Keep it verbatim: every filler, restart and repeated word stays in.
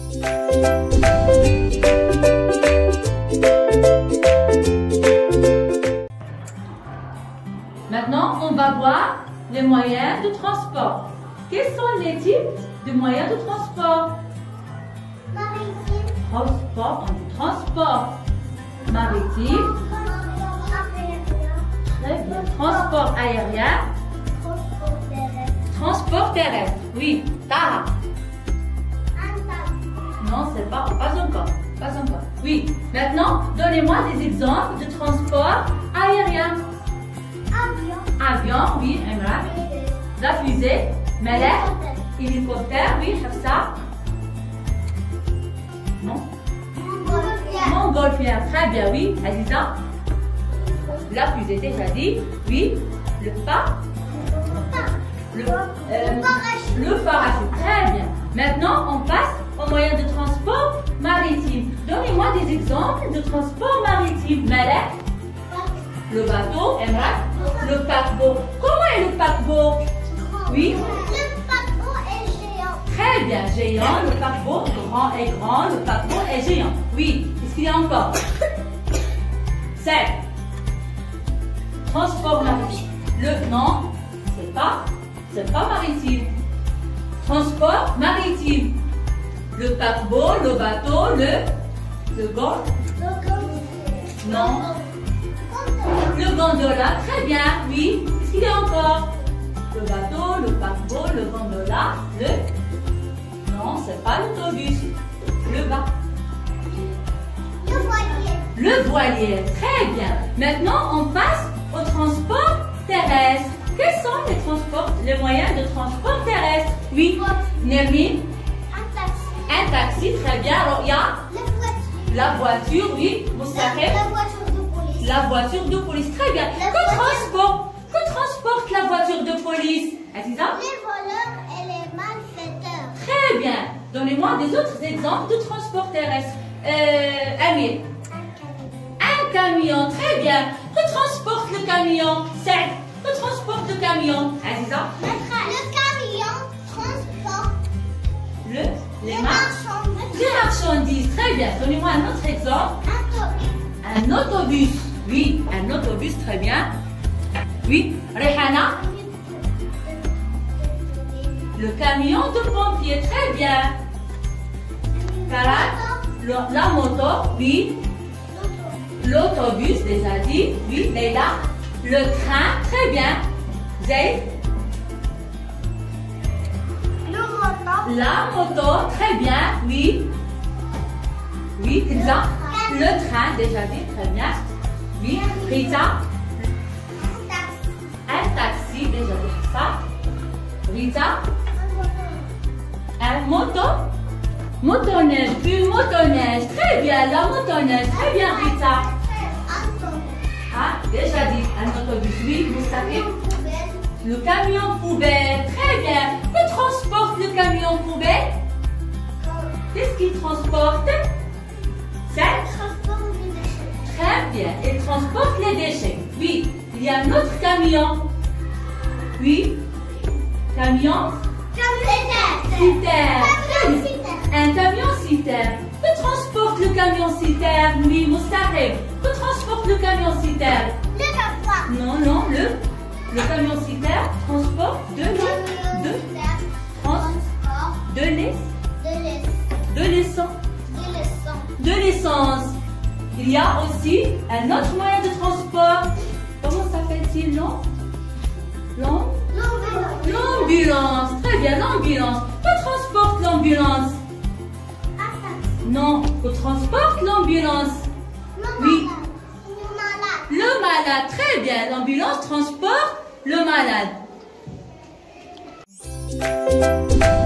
Maintenant, on va voir les moyens de transport. Quels sont les types de moyens de transport? Maritime. Transport, on dit transport maritime. Très bien. Transport aérien. Transport terrestre. Transport terrestre. Oui. Taha. Un taxi. Non, c'est pas, pas encore. Pas encore. Oui. Maintenant, donnez-moi des exemples de transport aérien. Avion. Avion, oui, Emra. La fusée. Malais. Hélicoptère, oui, Hafsa. Non. Montgolfière. Montgolfière, très bien, oui. Aziza. La fusée, déjà dit. Oui. Le pas. Le, euh, Parachute. le parachute, très bien. Maintenant, on passe aux moyens de transport maritime. Donnez-moi des exemples de transport maritime. Malais. Le bateau, Emra. Le paquebot. Comment est le paquebot? Oui. Le paquebot est géant. Très bien, géant, le paquebot, grand et grand, le paquebot est géant. Oui, qu'est-ce qu'il y a encore? C'est transport maritime. Le non, c'est pas, c'est pas maritime. Transport maritime. Le paquebot, le bateau, le, le gond, non. Le gondola, très bien, oui. Qu'est-ce qu'il y a encore? Le bateau, le paquebot, le gondola, le... Non, c'est pas l'autobus. Le bas. Le voilier. Le voilier, très bien. Maintenant, on passe au transport terrestre. Quels sont les transports, les moyens de transport terrestre? Oui. Nermine. Un taxi. Un taxi, très bien. Alors, il y a La voiture. la voiture, oui. Moustapha. La voiture de police. La voiture de police, très bien. La Que voiture- transporte, que transporte la voiture de police? Aziza? Les voleurs et les malfaiteurs. Très bien. Donnez-moi des autres exemples de transport terrestre. Euh, Amir. Un camion. Un camion, très bien. Que transporte le camion? Saïd. Que transporte le camion? Aziza? Le camion transporte Le, les les marches. marchandises. Les marchandises, très bien. Donnez-moi un autre exemple. Un Un autobus. Oui, un autobus, très bien. Oui, Rehana. Le camion de pompier, très bien. Karak, le- la moto, oui. L'autobus, déjà dit, oui. Leila, le train, très bien. Zayd, Le moto. la moto, très bien, oui. Oui, Kenza, le train, déjà dit, très bien. Oui, Rita, Un taxi. un taxi, déjà dit ça. Rita, un moto. Motoneige, une motoneige, très bien, la motoneige, très bien, Rita. Un tonneau. Ah, déjà dit, un autobus, oui, Moustapha. Poubelle. Le camion poubelle, très bien. Que transporte le camion poubelle? Qu'est-ce qu'il transporte? C'est Transport de déchets. très bien. Il transporte les déchets. Oui, il y a un autre camion. Oui, camion Camion. citerne. Camion citerne. Un camion citerne. Que transporte le camion citerne? Oui, Moustaheb. Que transporte le camion citerne? Le cafard. Non, non, le, le camion citerne transporte de l'eau, de, trans, Transport de l'ess- de l'essence. de l'essence. De l'essence. De l'essence. Il y a aussi un autre moyen de transport. Comment s'appelle-t-il, non? L'am- L'ambulance. Très bien, l'ambulance. Que transporte l'ambulance? Non, que transporte l'ambulance? Oui. Le malade. Le malade. Très bien, l'ambulance transporte le malade.